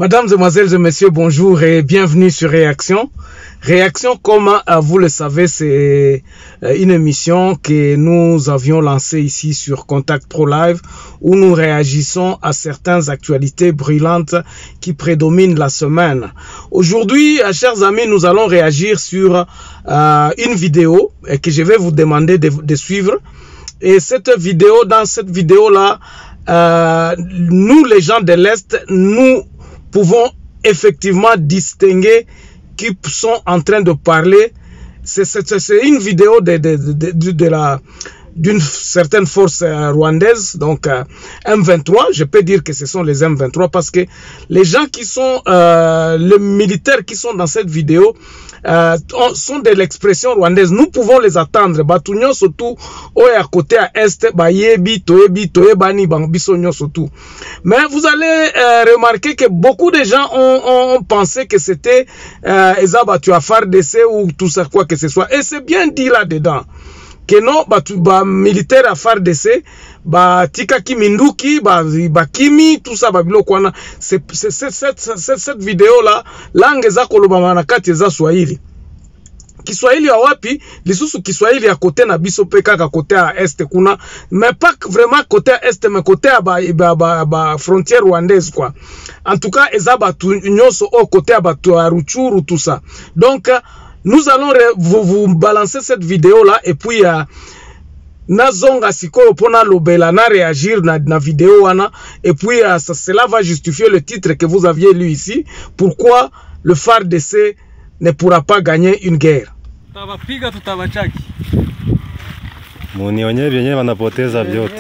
Mesdames, Demoiselles et Messieurs, bonjour et bienvenue sur Réaction. Réaction, comme vous le savez, c'est une émission que nous avions lancée ici sur Contact Pro Live où nous réagissons à certaines actualités brûlantes qui prédominent la semaine. Aujourd'hui, chers amis, nous allons réagir sur une vidéo que je vais vous demander de suivre. Et dans cette vidéo-là, nous, les gens de l'Est, nous pouvons effectivement distinguer qui sont en train de parler. C'est une vidéo d'une certaine force rwandaise, donc M23. Je peux dire que ce sont les M23 parce que les gens qui sont, les militaires qui sont dans cette vidéo sont de l'expression rwandaise. Nous pouvons les attendre. Batunyo surtout, à côté à Est, Bayebi, Toebi, Toebani, Bambisonyo surtout. Mais vous allez remarquer que beaucoup de gens ont pensé que c'était Ezaba FARDC ou tout ça, quoi que ce soit. Et c'est bien dit là-dedans. Que non, militaire à FARDC, tika kiminduki, kimi, tout ça, bilokwana. Cette vidéo-là, langue za kolobama na kati za Swahili. Kiswahili ya wapi, lisusu Kiswahili ya kote na biso peka ka kote à Est kuna, mais pas vraiment côté à Est, mais côté à frontière rwandaise, quoi. En tout cas, ezaba tu nyoso au côté à Ruchuru, tout ça. Donc, nous allons vous balancer cette vidéo là et puis nazonga sikoyo pona lobela na réagir na vidéo wana et puis cela va justifier le titre que vous aviez lu ici. Pourquoi le FARDC ne pourra pas gagner une guerre. Tutawapiga tutawachaki. Munionye vyenye wanapoteza vyote.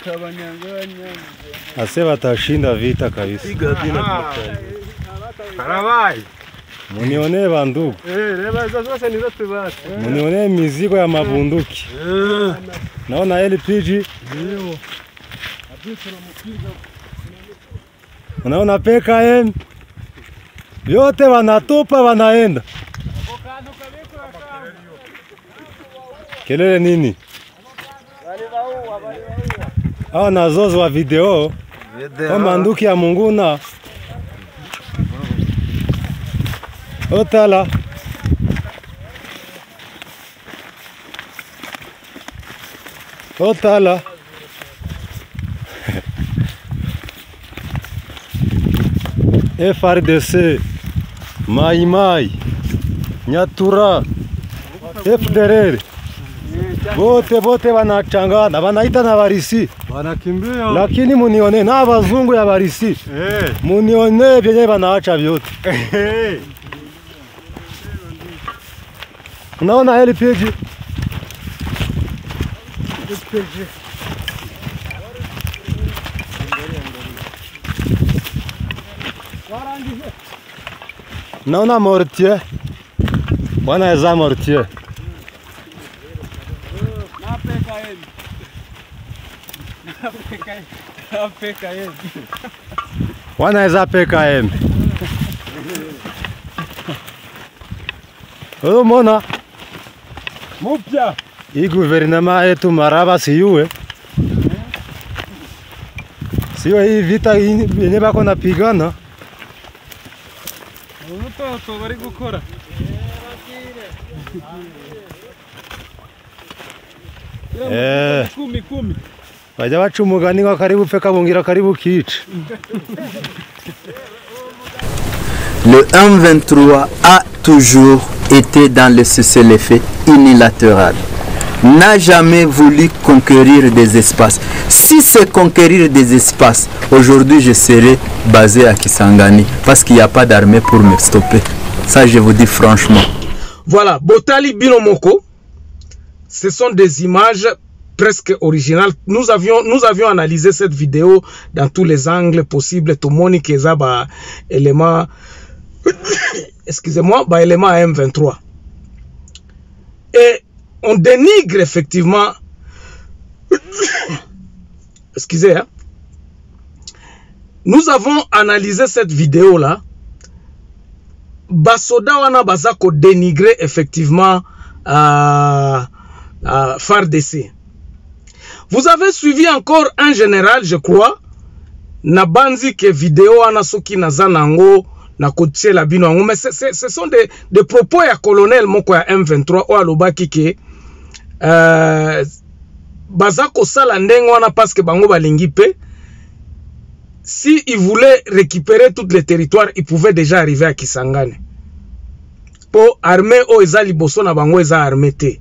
Ase watashinda vita kabisa. Piga bila Karawai. Munione bandugu. Munione mizigo ya mabunduki. Naona LPG. Unaona PKM. Yote wanatupa wanaenda. Kelele nini? Hao nazozo wa video. Kama nduki ya Munguna. Otala. Otala. FARDC, Mai Mai, Nyatura, FDLR. Bote wanachangana, wanaita na Barisi. Wanakimbia. Lakini munione na wazungu ya Barisi. Munione vyenye wanaacha vyote. Unaona LPG? Naona mortier. Bwana eza mortier. Bwana eza PKM. Oh mona. Mupya. Hii guvernema yetu maraba siyue. Siyo hii vita yenye bako napigana. Unuto bari gukora. Kumi. Bajya baca umugani ngo karibu peka bungira karibu kica. Le M23 a toujours été dans le cessez-le-feu unilatéral. N'a jamais voulu conquérir des espaces. Si c'est conquérir des espaces, aujourd'hui je serai basé à Kisangani parce qu'il n'y a pas d'armée pour me stopper. Ça je vous dis franchement. Voilà, Botali Binomoko, ce sont des images presque originales. Nous avions analysé cette vidéo dans tous les angles possibles. Tomoni Kezaba, élément, excusez-moi, élément M23. Et on dénigre effectivement, excusez, hein? Nous avons analysé cette vidéo là. Basoda wana bazako dénigrer effectivement FARDC. Vous avez suivi encore un général, je crois, na banzi ke video wana soki naza nango na kotiela bino yango. Mais ce sont des propos ya colonel moko ya M23 o alobaki ke baza kosala ndenge wana parce que bango balingi pe. Si ils voulaient récupérer tous les territoires, ils pouvaient déjà arriver à Kisangani. Pour armée o eza liboso na bango eza armée te.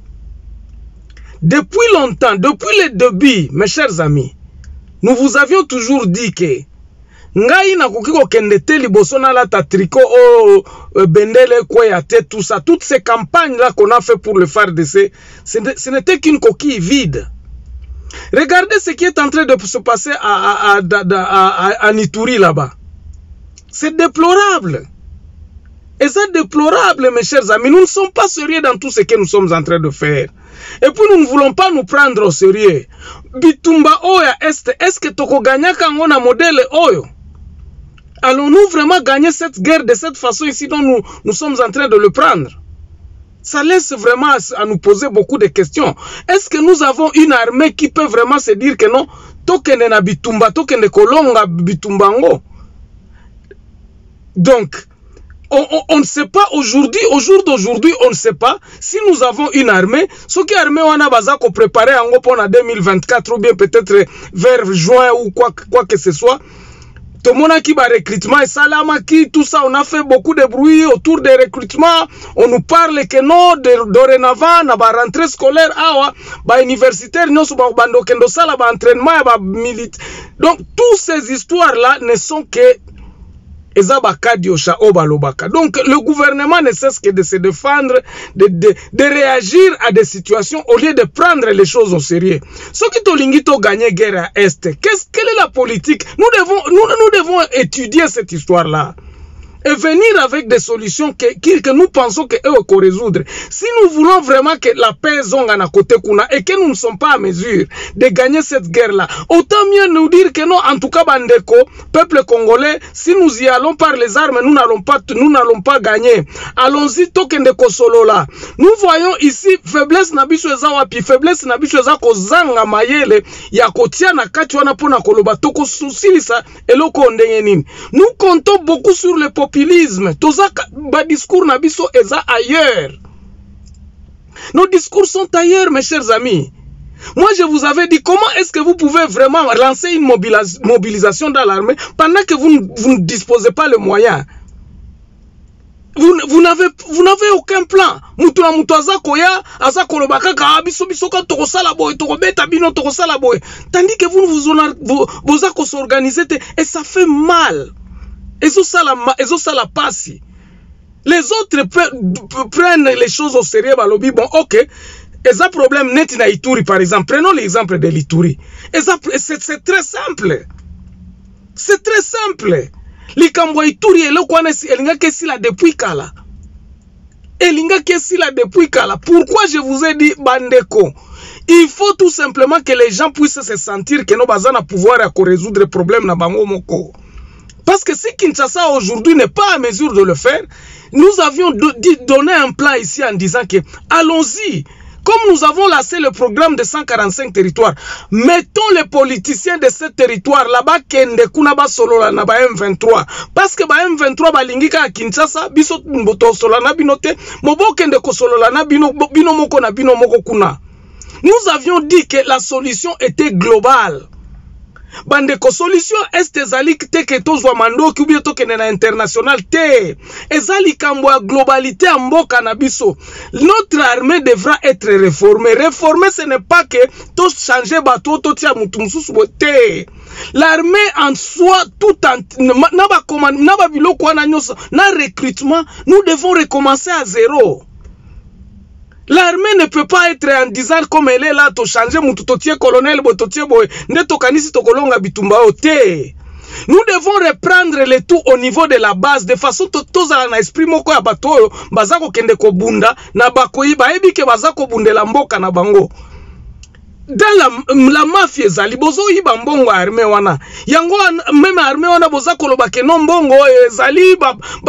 Depuis longtemps, depuis le début, mes chers amis, nous vous avions toujours dit que ngai na koki kokende te liboso na la ta tricot o bendele kwea te, tout ça, toutes ces campagnes là qu'on a fait pour le FARDC, ce n'était qu'une coquille vide. Regardez ce qui est en train de se passer à Nituri là-bas. C'est déplorable. Et c'est déplorable, mes chers amis. Nous ne sommes pas sérieux dans tout ce que nous sommes en train de faire. Et puis nous ne voulons pas nous prendre au sérieux. Bitumba Oya est-ce que Toko Ganyaka ngona modèle Oyo? Allons-nous vraiment gagner cette guerre de cette façon ici dont nous sommes en train de le prendre? Ça laisse vraiment à nous poser beaucoup de questions. Est-ce que nous avons une armée qui peut vraiment se dire que non, tokende na bitumba, tokende kolonga bitumbango? Donc, on ne sait pas aujourd'hui, au jour d'aujourd'hui, on ne sait pas si nous avons une armée. Ce qui est armée, on a besoin de préparer en pour 2024 ou bien peut-être vers juin ou quoi que ce soit. Tout le monde qui va recrutement et salamaki, tout ça, on a fait beaucoup de bruit autour des recrutements. On nous parle que non, dorénavant, na ba rentrée scolaire, ba universitaire, non, ba bando kendo sala, ba entraînement, ba militaire. Donc, toutes ces histoires-là ne sont que donc le gouvernement ne cesse que de se défendre, de réagir à des situations au lieu de prendre les choses au sérieux. Ce qui tolingito gagner guerre à Est, quelle est la politique? Nous devons étudier cette histoire-là et venir avec des solutions que nous pensons que eux qu'on résoudre. Si nous voulons vraiment que la paix zonga na côté kuna et que nous ne sommes pas à mesure de gagner cette guerre-là, autant mieux nous dire que non, en tout cas bandeko, peuple congolais, si nous y allons par les armes, nous n'allons pas gagner. Allons-y tokende kosolo là. Nous voyons ici faiblesse na biso eza wapi, faiblesse na biso eza kozanga mayele ya kotia na kati wana pona koloba toko susilisa eloko ndenge nini. Nous comptons beaucoup sur le populisme. Ba discours nabiso eza ailleurs. Nos discours sont ailleurs, mes chers amis. Moi, je vous avais dit, comment est-ce que vous pouvez vraiment lancer une mobilisation dans l'armée pendant que vous ne disposez pas le moyen? Vous n'avez aucun plan. Tandis que vous s'organisez et ça fait mal. Et ça la passe. Les autres prennent les choses au sérieux. Bon, ok. Et ça problème net na Ituri, par exemple. Prenons l'exemple de l'Ituri. C'est très simple. C'est très simple. Likambo Ituri est là quoi elinga kesila depuis kala. Elinga kesila depuis kala. Pourquoi je vous ai dit bandeko? Il faut tout simplement que les gens puissent se sentir que nos bazana pouvoir à résoudre les problèmes na bango moko. Parce que si Kinshasa aujourd'hui n'est pas à mesure de le faire, nous avions donné un plan ici en disant que allons-y. Comme nous avons lancé le programme de 145 territoires, mettons les politiciens de ce territoire là-bas kende kuna ba solo la na ba M23. Parce que ba M23 ba lingika à Kinshasa, biso mboto solo na binote, mobo kende ko solo la na bino moko na bino moko kuna. Nous avions dit que la solution était globale. Bandeko solution est ezalik te ke tozwa mandoki ou bien tokene na international te. Ezali kambwa globalité en mboka na biso. Notre armée devra être réformée. Réformer ce n'est pas que to changer bateau to tia mutu mususu te. L'armée en soi tout en naba commande naba biloko na nyoso na recrutement, nous devons recommencer à zéro. L'armée ne peut pas être en disant comme elle est là, to changer mon totier colonel, bototier boy, ne tokanisi to kolonga bitumba ote. Nous devons reprendre le tout au niveau de la base, de façon toza na esprit moko ya bato, bazako kende ko bunda, na bakoyi ba ebi ke bazako bundela mboka na bango. Dans la mafia ezali bozo yiba mbongo armée wana. Yango même armée wana bozako loba ke non mbongo ezali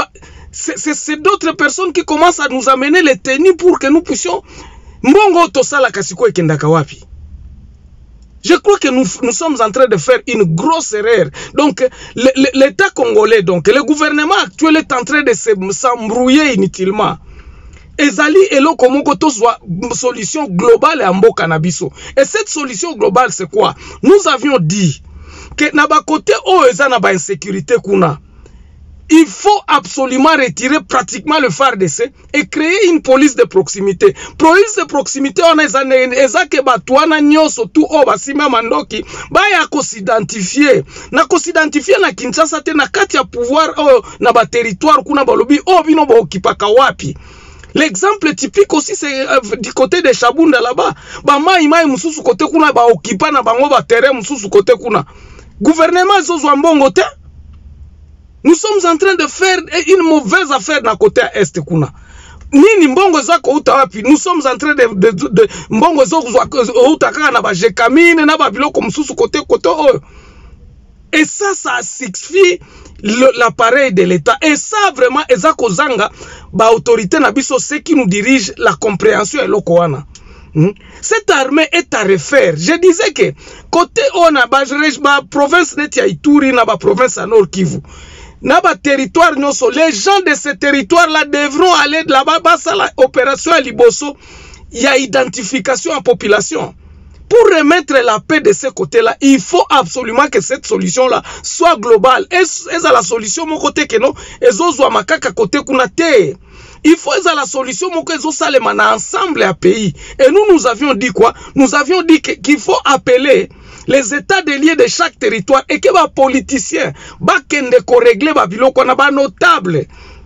c'est d'autres personnes qui commencent à nous amener les tenues pour que nous puissions mbongo tosala kasiko ekendaka wapi. Je crois que nous sommes en train de faire une grosse erreur. Donc, l'État congolais, donc, le gouvernement actuel est en train de s'embrouiller inutilement. Ezali eloko moko tozwa solution globale ya mboka na biso. Et cette solution globale c'est quoi? Nous avions dit que na ba côté o eza na ba insécurité kuna. Il faut absolument retirer pratiquement le FARDC et créer une police de proximité. Police de proximité on eza ke batwana nyoso tu o basima mandoki ba ya ko s'identifier. Na ko s'identifier na Kinshasa te na kati ya pouvoir o na ba territoire kuna balobi o bino ba okipaka wapi. L'exemple typique aussi c'est du côté de Chabunda là-bas. Ba mai mususu côté kuna ba okipa na bango ba terrain mususu côté kuna. Gouvernement zozwa mbongo te. Nous sommes en train de faire une mauvaise affaire na côté est kuna. Nini mbongo zako uta wapi? Nous sommes en train de mbongo zako uta kaka na ba jekamine na ba biloko mususu côté oyo. Et ça asphyxie l'appareil de l'État. Et ça, vraiment, ezako zanga, ba autorité na biso, ceux qui nous dirigent la compréhension et l'okoana. Cette armée est à refaire. Je disais que, côté on a ba province net ya Ituri, na ba province à Nord Kivu, na ba territoire nyoso, les gens de ce territoire-là devront aller de là-bas, basa la opération à Liboso, il y a identification en population. Pour remettre la paix de ce côté-là, il faut absolument que cette solution-là soit globale. Est-ce la solution mon côté que non? Ezozwa makaka côté kunate. Il faut la solution mon côté salemana ensemble à pays. Et nous avions dit quoi? Nous avions dit qu'il faut appeler les états déliés de chaque territoire et que les politiciens bakende ko régler ba biloko na ba notable.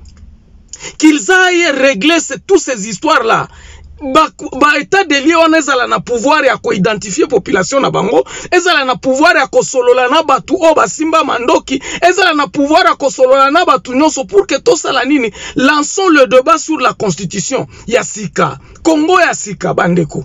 Qu'ils aillent régler toutes ces histoires-là. Ba état de lié on ezala na pouvoir ya ko identifier population na bango, ezala na pouvoir ya ko solola na batu o basimba mandoki, ezala na pouvoir ya ko solola na batu nyonso pour que to sala nini, lançons le débat sur la constitution ya sika, Congo ya sika bandeko.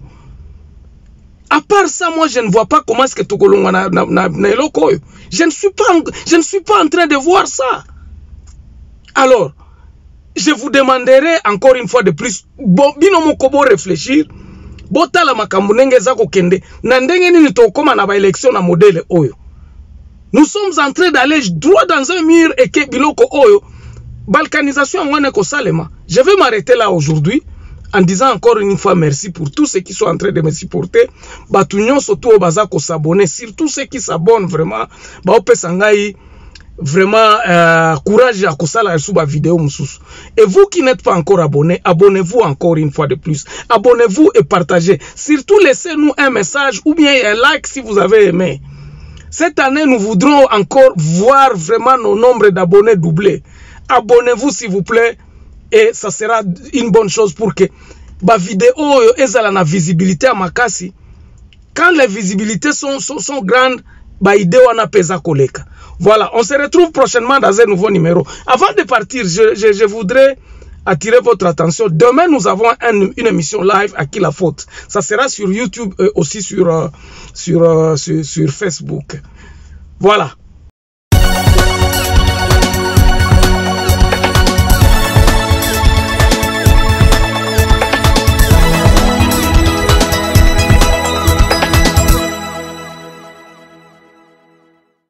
À part ça, moi je ne vois pas comment est-ce que tokolongwa na eloko oyo. Je ne suis pas en train de voir ça. Alors je vous demanderai encore une fois de plus, bino mokobo réfléchir, botala makambo ndenge za kokende, na ndenge nini tokoma na ba élection na modèle oyo. Nous sommes en train d'aller droit dans un mur et que biloko oyo, balkanisation ngone ko salema. Je vais m'arrêter là aujourd'hui en disant encore une fois merci pour tous ceux qui sont en train de me supporter. Batu nyonso to baza ko s'abonner, surtout ceux qui s'abonnent vraiment, ba opesa ngai vraiment courage à kosala sous ma vidéo mususu. Et vous qui n'êtes pas encore abonnés, abonnez-vous encore une fois de plus. Abonnez-vous et partagez. Surtout laissez-nous un message ou bien un like si vous avez aimé. Cette année, nous voudrons encore voir vraiment nos nombres d'abonnés doubler. Abonnez-vous s'il vous plaît et ça sera une bonne chose pour que ma vidéo ezala na visibilité à makasi. Quand les visibilités sont grandes, ba idée wana pesa koleka. Voilà, on se retrouve prochainement dans un nouveau numéro. Avant de partir, je voudrais attirer votre attention. Demain, nous avons une émission live à qui la faute. Ça sera sur YouTube et aussi sur Facebook. Voilà.